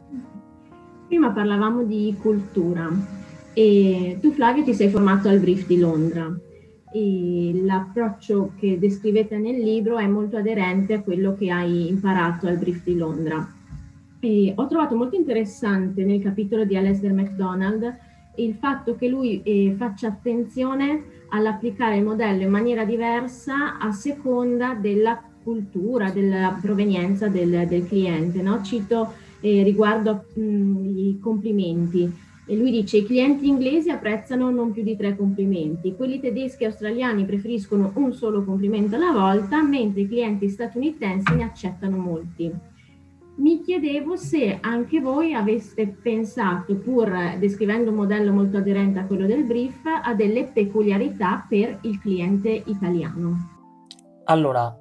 Prima parlavamo di cultura e tu Flavio ti sei formato al Brief di Londra e l'approccio che descrivete nel libro è molto aderente a quello che hai imparato al Brief di Londra. E ho trovato molto interessante nel capitolo di Alasdair MacDonald il fatto che lui faccia attenzione all'applicare il modello in maniera diversa a seconda della cultura, della provenienza del cliente. No? Cito riguardo i complimenti. E lui dice: i clienti inglesi apprezzano non più di 3 complimenti, quelli tedeschi e australiani preferiscono un solo complimento alla volta, mentre i clienti statunitensi ne accettano molti. Mi chiedevo se anche voi aveste pensato, pur descrivendo un modello molto aderente a quello del brief, a delle peculiarità per il cliente italiano. Allora,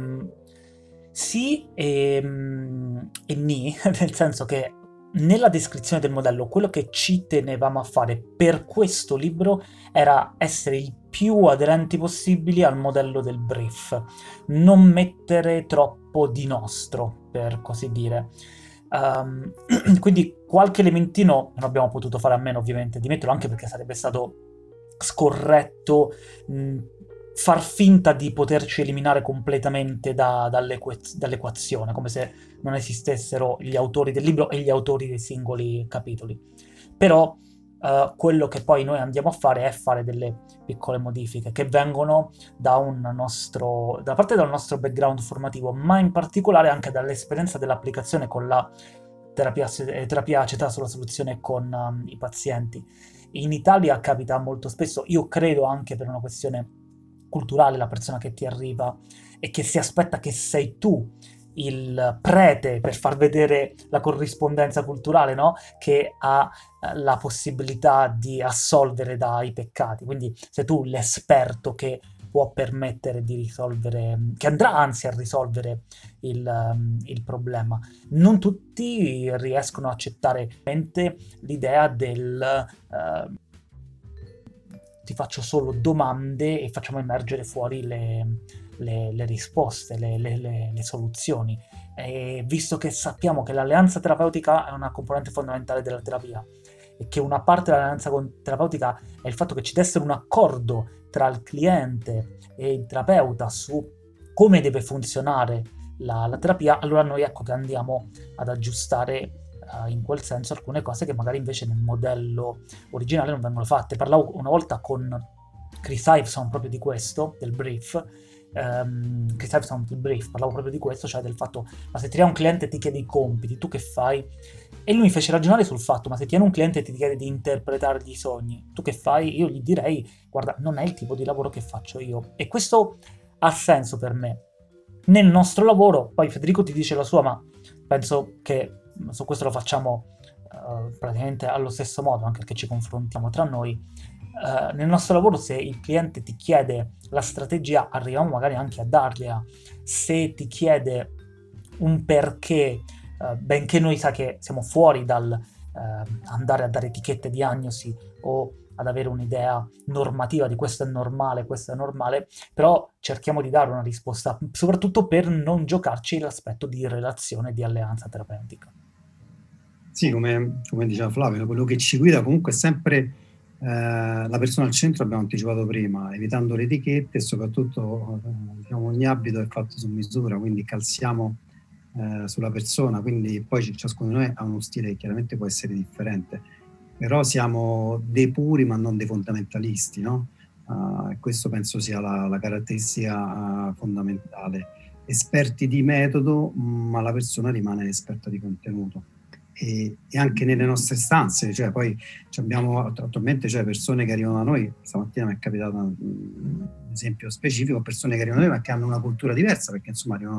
sì e nì, nel senso che nella descrizione del modello quello che ci tenevamo a fare per questo libro era essere il più aderenti possibili al modello del brief, non mettere troppo di nostro, per così dire. Ehm, quindi qualche elementino non abbiamo potuto fare a meno ovviamente di metterlo, anche perché sarebbe stato scorretto mh, far finta di poterci eliminare completamente dall'equazione, come se non esistessero gli autori del libro e gli autori dei singoli capitoli. Però quello che poi noi andiamo a fare è fare delle piccole modifiche che vengono da parte del nostro background formativo, ma in particolare anche dall'esperienza dell'applicazione con la terapia acetata sulla soluzione con i pazienti. In Italia capita molto spesso, io credo anche per una questione culturale, la persona che ti arriva e che si aspetta che sei tu il prete per far vedere la corrispondenza culturale, no? Che ha la possibilità di assolvere dai peccati. Quindi sei tu l'esperto che può permettere di risolvere, che andrà anzi a risolvere il problema. Non tutti riescono a accettare l'idea del ti faccio solo domande e facciamo emergere fuori le risposte, le soluzioni. E visto che sappiamo che l'alleanza terapeutica è una componente fondamentale della terapia e che una parte dell'alleanza terapeutica è il fatto che ci deve essere un accordo tra il cliente e il terapeuta su come deve funzionare la terapia, allora noi ecco che andiamo ad aggiustare in quel senso alcune cose che magari invece nel modello originale non vengono fatte. Parlavo una volta con Chris Iveson proprio di questo, del brief. Chris Iveson del brief, parlavo proprio di questo, cioè del fatto, ma se ti un cliente e ti chiede i compiti, tu che fai? E lui mi fece ragionare sul fatto, ma se tiene un cliente e ti chiede di interpretare i sogni, tu che fai? Io gli direi, guarda, non è il tipo di lavoro che faccio io. E questo ha senso per me. Nel nostro lavoro, poi Federico ti dice la sua, ma penso che su questo lo facciamo praticamente allo stesso modo, anche perché ci confrontiamo tra noi. Nel nostro lavoro, se il cliente ti chiede la strategia, arriviamo magari anche a dargliela. Se ti chiede un perché, benché noi sa che siamo fuori dal andare a dare etichette diagnosi o ad avere un'idea normativa di questo è normale, però cerchiamo di dare una risposta, soprattutto per non giocarci l'aspetto di relazione e di alleanza terapeutica. Sì, come diceva Flavio, quello che ci guida comunque è sempre la persona al centro, abbiamo anticipato prima, evitando le etichette e soprattutto diciamo, ogni abito è fatto su misura, quindi calziamo sulla persona, quindi poi ciascuno di noi ha uno stile che chiaramente può essere differente, però siamo dei puri ma non dei fondamentalisti, no? Questo penso sia la caratteristica fondamentale. Esperti di metodo, ma la persona rimane esperta di contenuto. E anche nelle nostre stanze, cioè poi abbiamo attualmente cioè, persone che arrivano da noi, stamattina mi è capitato un esempio specifico, persone che arrivano da noi ma che hanno una cultura diversa perché insomma arrivano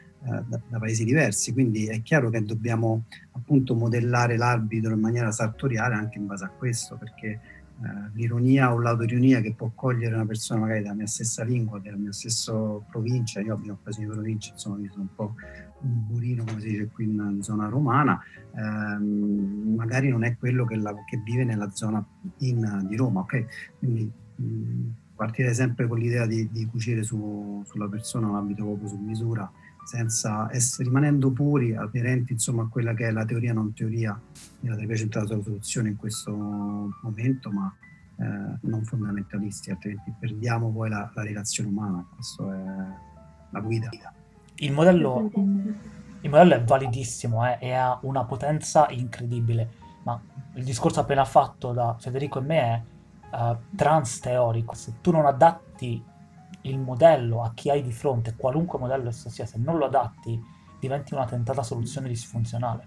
da paesi diversi, quindi è chiaro che dobbiamo appunto modellare l'arbitro in maniera sartoriale anche in base a questo, perché l'ironia o l'autoironia che può cogliere una persona magari della mia stessa lingua, della mia stessa provincia, io abito a paesi di provincia, insomma io sono un po' un burino come si dice qui in zona romana, magari non è quello che vive nella zona di Roma, ok? Quindi partire sempre con l'idea di cucire sulla persona un abito proprio su misura rimanendo puri, aderenti insomma a quella che è la teoria non teoria della terapia centrata sulla soluzione in questo momento, ma non fondamentalisti, altrimenti perdiamo poi la relazione umana. Questa è la guida. Il modello è validissimo e ha una potenza incredibile, ma il discorso appena fatto da Federico e me è trans teorico. Se tu non adatti il modello a chi hai di fronte, qualunque modello esso sia, se non lo adatti, diventi una tentata soluzione disfunzionale.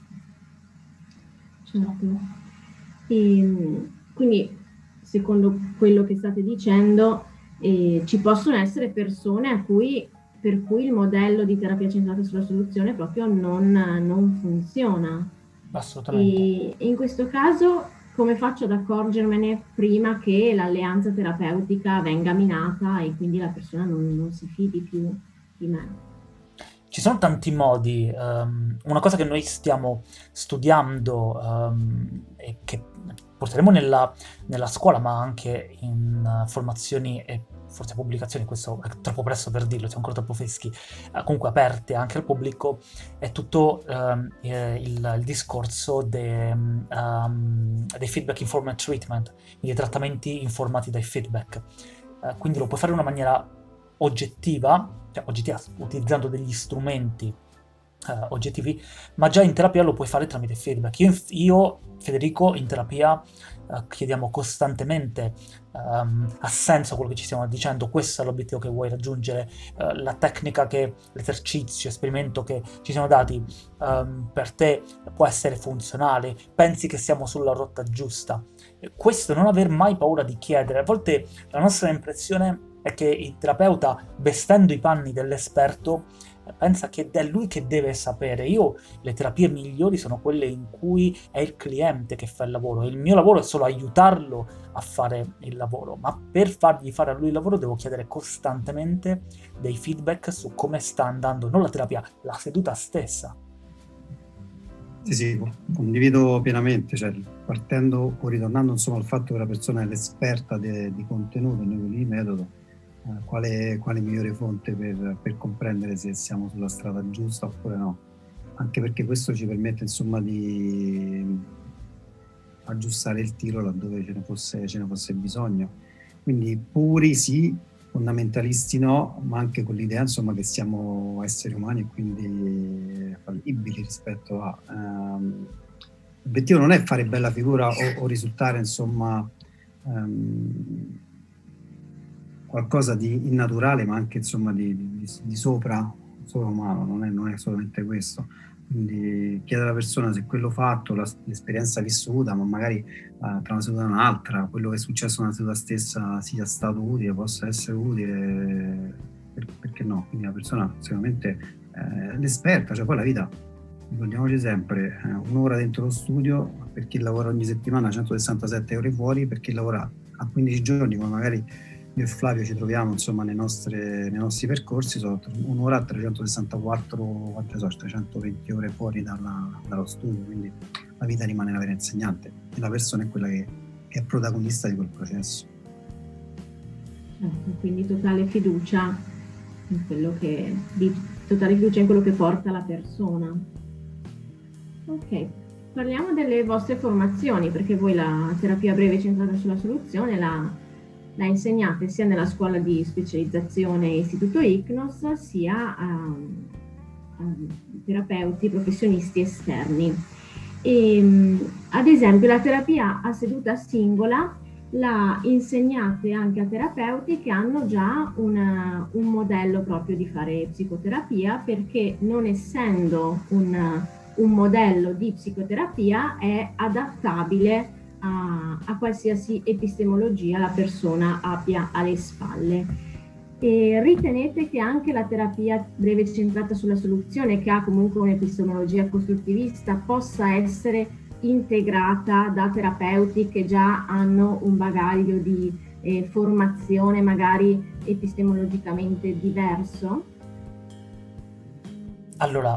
Certo. E, quindi, secondo quello che state dicendo, ci possono essere persone per cui il modello di terapia centrata sulla soluzione proprio non funziona. Assolutamente. E in questo caso, come faccio ad accorgermene prima che l'alleanza terapeutica venga minata e quindi la persona non si fidi più di me? Ci sono tanti modi. Una cosa che noi stiamo studiando e che porteremo nella scuola, ma anche in formazioni e forse pubblicazioni, questo è troppo presto per dirlo, siamo ancora troppo freschi, comunque aperte anche al pubblico, è tutto il discorso dei feedback informed treatment, quindi trattamenti informati dai feedback. Quindi lo puoi fare in una maniera oggettiva, utilizzando degli strumenti oggettivi, ma già in terapia lo puoi fare tramite feedback. Io Federico, in terapia chiediamo costantemente ha senso quello che ci stiamo dicendo, questo è l'obiettivo che vuoi raggiungere, la tecnica, l'esercizio, esperimento che ci siamo dati per te può essere funzionale, pensi che siamo sulla rotta giusta. Questo, non aver mai paura di chiedere. A volte la nostra impressione è che il terapeuta, vestendo i panni dell'esperto, pensa che è lui che deve sapere. Le terapie migliori sono quelle in cui è il cliente che fa il lavoro, e il mio lavoro è solo aiutarlo a fare il lavoro, ma per fargli fare a lui il lavoro devo chiedere costantemente dei feedback su come sta andando, non la terapia, la seduta stessa. Sì, condivido pienamente, cioè, partendo o ritornando insomma al fatto che la persona è l'esperta di contenuto, noi di metodo, quale migliore fonte per comprendere se siamo sulla strada giusta oppure no, anche perché questo ci permette insomma di aggiustare il tiro laddove ce ne fosse bisogno. Quindi puri sì, fondamentalisti no, ma anche con l'idea insomma che siamo esseri umani e quindi fallibili rispetto a l'obiettivo non è fare bella figura o risultare insomma qualcosa di innaturale, ma anche insomma di sopra umano, non è solamente questo. Quindi chiedere alla persona se quello fatto, l'esperienza vissuta, ma magari tra una seduta e un'altra, quello che è successo nella seduta stessa sia stato utile, possa essere utile, perché no? Quindi la persona sicuramente è l'esperta, cioè poi la vita, ricordiamoci sempre, un'ora dentro lo studio per chi lavora ogni settimana, 167 ore fuori, per chi lavora a 15 giorni, come magari io e Flavio ci troviamo insomma nei nostri percorsi, sono un'ora a 364, 320 ore fuori dallo studio, quindi la vita rimane la vera insegnante e la persona è quella che è protagonista di quel processo. Quindi totale fiducia in quello che porta la persona. Ok, parliamo delle vostre formazioni, perché voi la terapia breve centrata sulla soluzione la insegnate sia nella scuola di specializzazione Istituto ICNOS, sia a terapeuti professionisti esterni. Ad esempio la terapia a seduta singola la insegnate anche a terapeuti che hanno già un modello proprio di fare psicoterapia, perché non essendo un modello di psicoterapia è adattabile a qualsiasi epistemologia la persona abbia alle spalle. E ritenete che anche la terapia breve centrata sulla soluzione, che ha comunque un'epistemologia costruttivista, possa essere integrata da terapeuti che già hanno un bagaglio di formazione magari epistemologicamente diverso? Allora,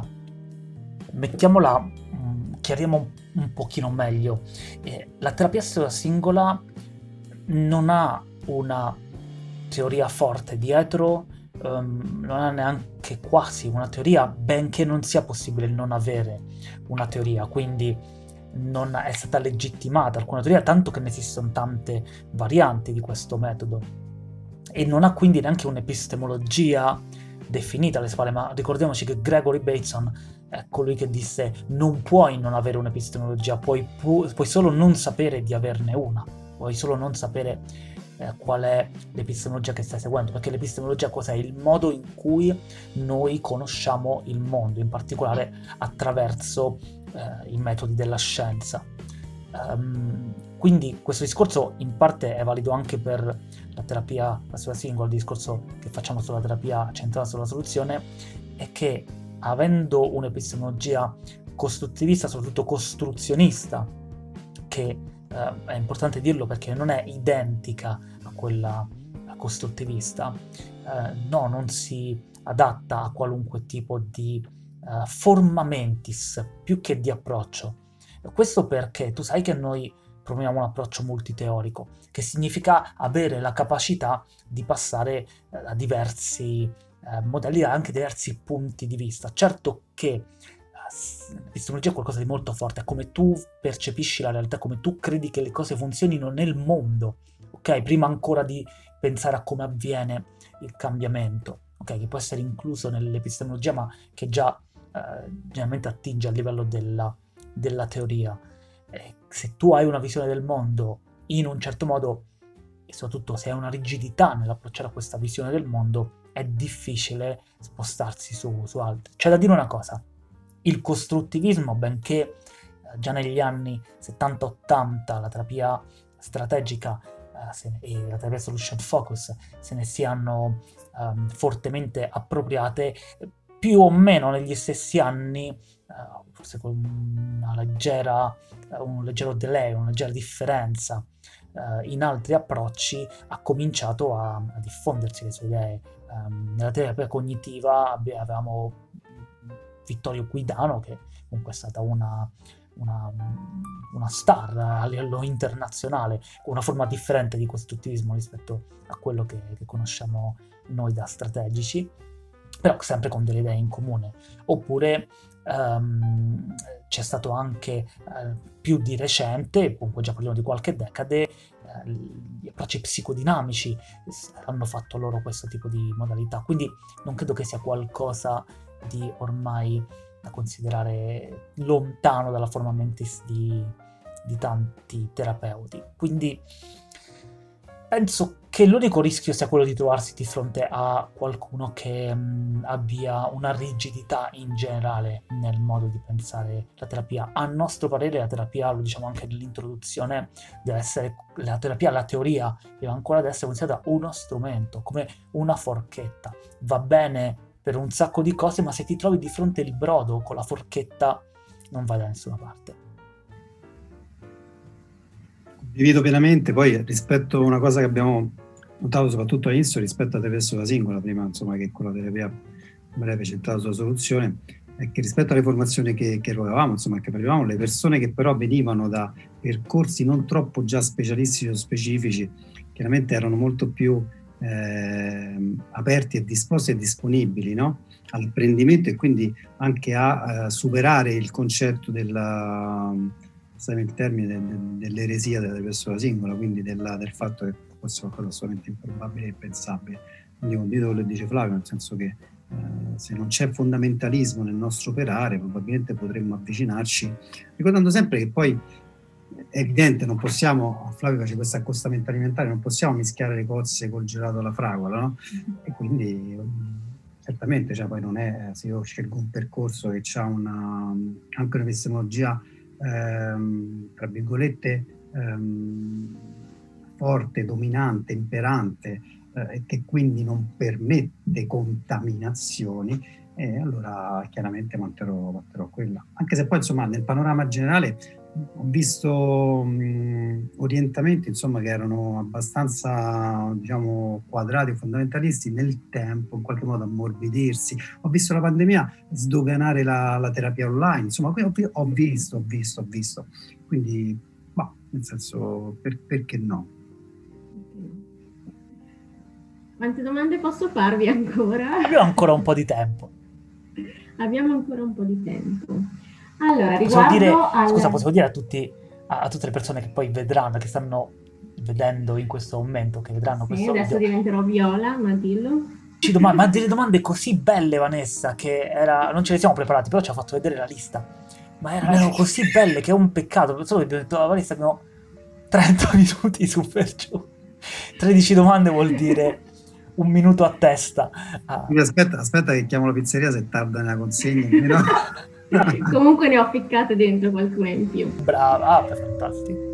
chiariamo un pochino meglio. La terapia singola non ha una teoria forte dietro non ha neanche quasi una teoria, benché non sia possibile non avere una teoria, quindi non è stata legittimata alcuna teoria, tanto che ne esistono tante varianti di questo metodo, e non ha quindi neanche un'epistemologia definita alle spalle. Ma ricordiamoci che Gregory Bateson è colui che disse: non puoi non avere un'epistemologia, puoi solo non sapere di averne una, puoi solo non sapere qual è l'epistemologia che stai seguendo, perché l'epistemologia cos'è? Il modo in cui noi conosciamo il mondo, in particolare attraverso i metodi della scienza. Quindi questo discorso in parte è valido anche per la terapia passiva singola, il discorso che facciamo sulla terapia centrata sulla soluzione è che, avendo un'epistemologia costruttivista, soprattutto costruzionista, che è importante dirlo perché non è identica a quella costruttivista, no, non si adatta a qualunque tipo di forma mentis più che di approccio. Questo perché tu sai che noi promuoviamo un approccio multiteorico, che significa avere la capacità di passare a diversi modelli, anche diversi punti di vista. Certo che l'epistemologia è qualcosa di molto forte, è come tu percepisci la realtà, come tu credi che le cose funzionino nel mondo, ok? Prima ancora di pensare a come avviene il cambiamento, ok? Che può essere incluso nell'epistemologia, ma che già generalmente attinge al livello della teoria. Se tu hai una visione del mondo in un certo modo, e soprattutto se hai una rigidità nell'approcciare a questa visione del mondo, è difficile spostarsi su altri. C'è da dire una cosa: il costruttivismo, benché già negli anni 70-80 la terapia strategica e la terapia solution focus se ne siano fortemente appropriate, più o meno negli stessi anni, forse con un leggero delay, una leggera differenza in altri approcci, ha cominciato a diffondersi le sue idee. Nella terapia cognitiva avevamo Vittorio Guidano, che comunque è stata una star a livello internazionale, con una forma differente di costruttivismo rispetto a quello che conosciamo noi da strategici, però sempre con delle idee in comune. Oppure c'è stato anche più di recente, comunque già parliamo di qualche decade, gli approcci psicodinamici hanno fatto loro questo tipo di modalità, quindi non credo che sia qualcosa di ormai da considerare lontano dalla forma mentis di tanti terapeuti. Quindi penso che l'unico rischio sia quello di trovarsi di fronte a qualcuno che abbia una rigidità in generale nel modo di pensare la terapia. A nostro parere la terapia, lo diciamo anche nell'introduzione, deve essere la teoria deve ancora essere considerata uno strumento, come una forchetta. Va bene per un sacco di cose, ma se ti trovi di fronte il brodo con la forchetta non vai da nessuna parte. Condivido pienamente. Poi rispetto a una cosa che abbiamo notato soprattutto all'inizio rispetto alla terapia singola, prima insomma che con la terapia breve centrata sulla soluzione, è che rispetto alle formazioni che avevamo, insomma che parlavamo, le persone che però venivano da percorsi non troppo già specialistici o specifici, chiaramente erano molto più aperti e disposti e disponibili, no? All'apprendimento e quindi anche a superare il concetto il termine dell'eresia della persona singola, quindi del fatto che fosse qualcosa assolutamente improbabile e impensabile. Quindi condivido quello che dice Flavio, nel senso che se non c'è fondamentalismo nel nostro operare, probabilmente potremmo avvicinarci, ricordando sempre che poi è evidente, non possiamo, Flavio face questo accostamento alimentare, non possiamo mischiare le cozze col gelato alla fragola, no? E quindi certamente, cioè, poi non è, se io scelgo un percorso che ha anche un'epistemologia tra virgolette forte, dominante, imperante, e che quindi non permette contaminazioni, allora chiaramente manterrò quella. Anche se poi insomma nel panorama generale ho visto orientamenti insomma che erano abbastanza, diciamo, quadrati e fondamentalisti nel tempo, in qualche modo ammorbidirsi. Ho visto la pandemia sdoganare la terapia online, insomma ho visto. Quindi, nel senso, perché no? Quante domande posso farvi ancora? Abbiamo ancora un po' di tempo. Abbiamo ancora un po' di tempo. Allora, possiamo dire a tutte le persone che poi vedranno, che stanno vedendo in questo momento, che vedranno questo adesso video. Diventerò viola, ma dillo. Ma delle domande così belle, Vanessa, che non ce le siamo preparati, però ci ha fatto vedere la lista. Ma erano così belle che è un peccato. Solo che ho detto, Vanessa, abbiamo 30 minuti su per giù. 13 domande vuol dire un minuto a testa. Aspetta che chiamo la pizzeria se tarda nella consegna. Comunque ne ho ficcate dentro qualcuna in più. Brava, fantastico.